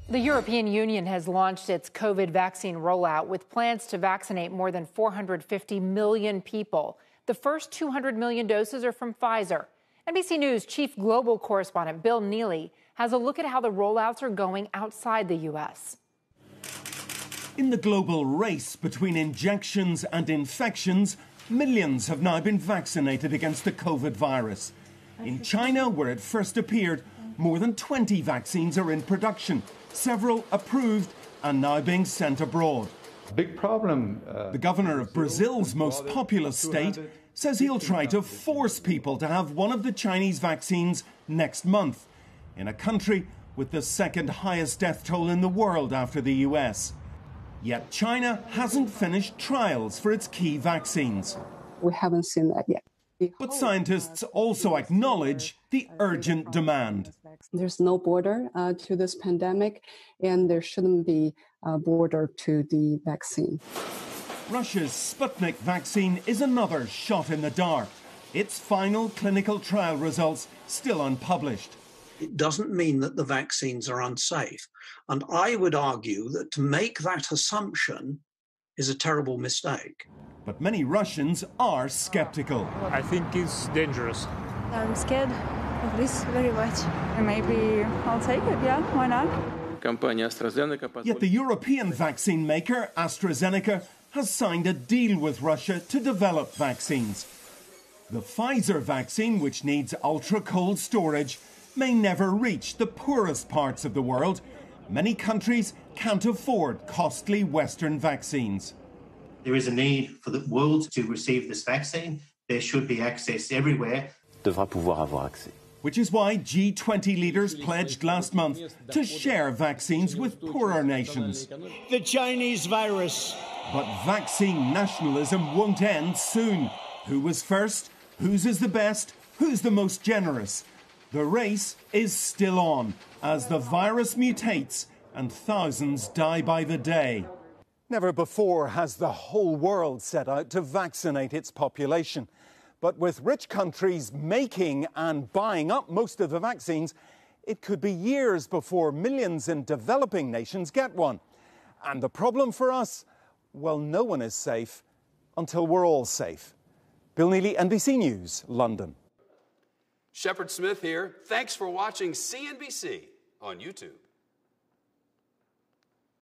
The European Union has launched its COVID vaccine rollout with plans to vaccinate more than 450 million people. The first 200 million doses are from Pfizer. NBC News chief global correspondent Bill Neely has a look at how the rollouts are going outside the U.S. In the global race between injections and infections, millions have now been vaccinated against the COVID virus. In China, where it first appeared, more than 20 vaccines are in production, several approved and now being sent abroad. Big problem. The governor of Brazil's most populous state says he'll try to force people to have one of the Chinese vaccines next month, in a country with the second highest death toll in the world after the US. Yet China hasn't finished trials for its key vaccines. We haven't seen that yet. But scientists also acknowledge the urgent demand. There's no border to this pandemic, and there shouldn't be a border to the vaccine. Russia's Sputnik vaccine is another shot in the dark. Its final clinical trial results still unpublished. It doesn't mean that the vaccines are unsafe. And I would argue that to make that assumption is a terrible mistake. But many Russians are skeptical. I think it's dangerous. I'm scared of this very much. Maybe I'll take it, yeah, why not? Yet the European vaccine maker, AstraZeneca, has signed a deal with Russia to develop vaccines. The Pfizer vaccine, which needs ultra-cold storage, may never reach the poorest parts of the world. Many countries can't afford costly Western vaccines. There is a need for the world to receive this vaccine. There should be access everywhere. Which is why G20 leaders pledged last month to share vaccines with poorer nations. The Chinese virus. But vaccine nationalism won't end soon. Who was first? Whose is the best? Who's the most generous? The race is still on as the virus mutates and thousands die by the day. Never before has the whole world set out to vaccinate its population. But with rich countries making and buying up most of the vaccines, it could be years before millions in developing nations get one. And the problem for us? Well, no one is safe until we're all safe. Bill Neely, NBC News, London. Shepard Smith here. Thanks for watching CNBC on YouTube.